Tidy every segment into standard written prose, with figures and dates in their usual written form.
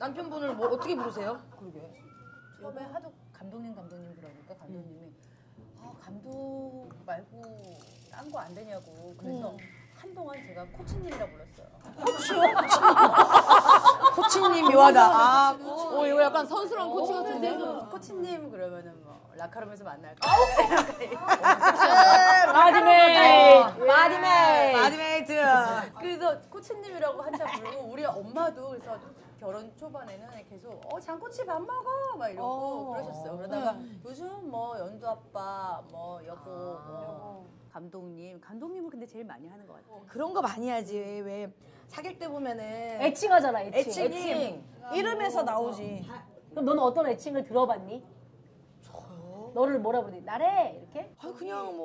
남편분을 뭐 어떻게 부르세요? 그러게. 옆에 하도 감독님 그러니까 감독님이 감독 말고 딴 거 안 되냐고. 그래서 한동안 제가 코치님이라 불렀어요. 코치님 묘하다. 이거 약간 선수랑 코치 같은데? 코치님 그러면은 뭐 라카롬에서 만날까? 마디메이트. 그래서 코치님이라고 한참 부르고 우리 엄마도 그래서 결혼 초반에는 계속 장코치 밥 먹어 막 이러고 그러셨어요. 그러다가 요즘 뭐 연두 아빠 뭐 여보 뭐 감독님은 근데 제일 많이 하는 것 같아요. 그런 거 많이 하지. 왜 사귈 때 보면은 애칭하잖아, 애칭. 애칭. 이름에서 나오지. 그럼 너는 어떤 애칭을 들어봤니? 너를 뭐라 부르니? 나래 이렇게? 그냥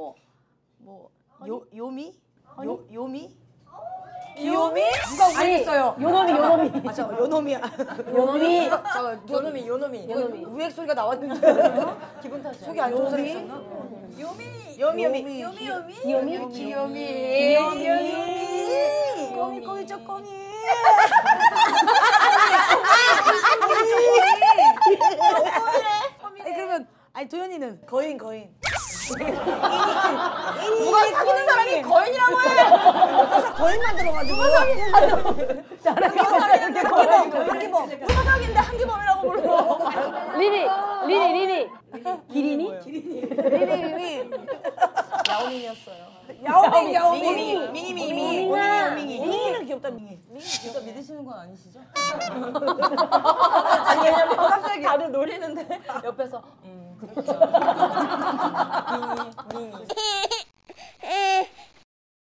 요미? 요미? 귀요미? 누가 우겠어요? 요놈이. 요놈이야. 요놈이. 요놈이. 요놈이. 우액 소리가 나왔는데. 기분 탓이야. 속이 안 좋은 사람이 있었나? 귀요미. 꼬미 저 꼬미. 그러면 도현이는 거인. 누가 사귀는 사람이 거인이라고 해! 그래서 거인 만들어가지고. 한기범. 누가 사귀는데 한기범이라고 불러. 리리. 기린이? 리리. 야오밍. 야오밍. 미니는 귀엽다. 미니. 진짜 믿으시는 건 아니시죠? 아니 왜냐면 갑자기 다들 노리는데 옆에서 그렇죠. 미니.